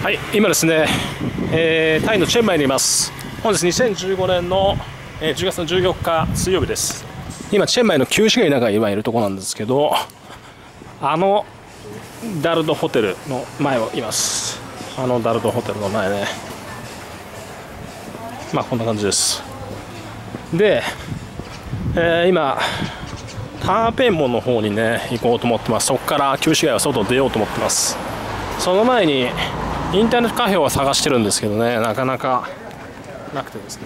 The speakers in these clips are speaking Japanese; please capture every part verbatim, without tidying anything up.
はい、今ですね、えー、タイのチェンマイにいます。本日にせんじゅうごねんの、えー、じゅうがつのじゅうよっか水曜日です。今チェンマイの旧市街の中に今いるところなんですけど、あのダルドホテルの前をいます。あのダルドホテルの前ね、まあこんな感じです。で、えー、今ターペンモンの方にね行こうと思ってます。そこから旧市街は外出ようと思ってます。その前にインターネットカフェを探してるんですけどね、なかなかなくてですね、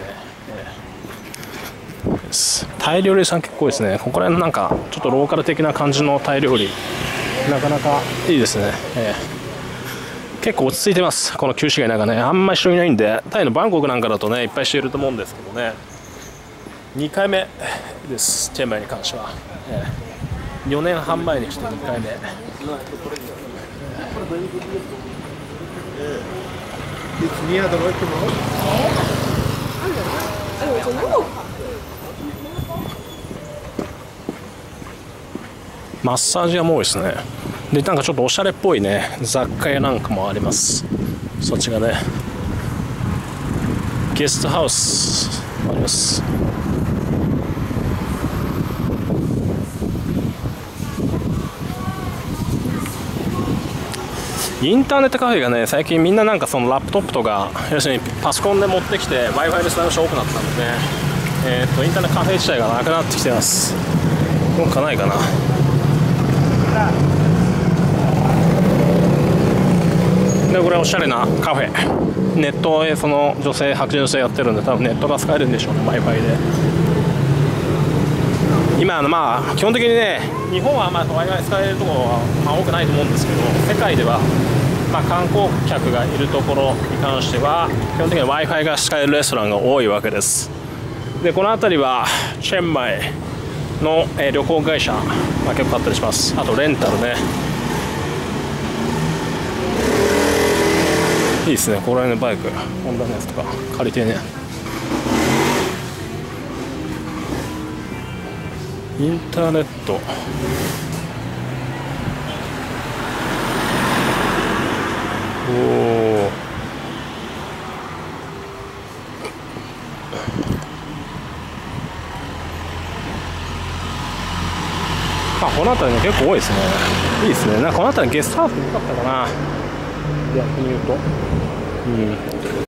えー、タイ料理屋さん結構多いですね。ここら辺なんかちょっとローカル的な感じのタイ料理、なかなかいいですね、えー、結構落ち着いてます。この旧市街なんかね、あんまり人いないんで、タイのバンコクなんかだとねいっぱい人いると思うんですけどね、にかいめです、チェンマイに関しては、えー、よねんはん前に来てにかいめ。マッサージ屋も多いですね。で、なんかちょっとおしゃれっぽいね雑貨屋なんかもあります。そっちがね、ゲストハウスもあります。インターネットカフェがね、最近みんななんかそのラップトップとか、要するにパソコンで持ってきて Wi-Fi でつなぐ人多くなったんでね、えー、っとインターネットカフェ自体がなくなってきてます。どうかないかな。で、これおしゃれなカフェ、ネットでその女性白人女性やってるんで、多分ネットが使えるんでしょうね、 Wi-Fi で。今のまあ基本的にね、日本はまあ Wi-Fi 使えるところはまあ多くないと思うんですけど、世界ではまあ観光客がいるところに関しては基本的に Wi-Fi が使えるレストランが多いわけです。で、この辺りはチェンマイの、えー、旅行会社が結構あったりします。あとレンタルね、いいですね。ここら辺のバイク、ホンダのやつとか借りてね。インターネット、おお、あ、この辺りね結構多いですね。いいですね。なんかこの辺りゲストハウス良かったかな、逆に言うと。うん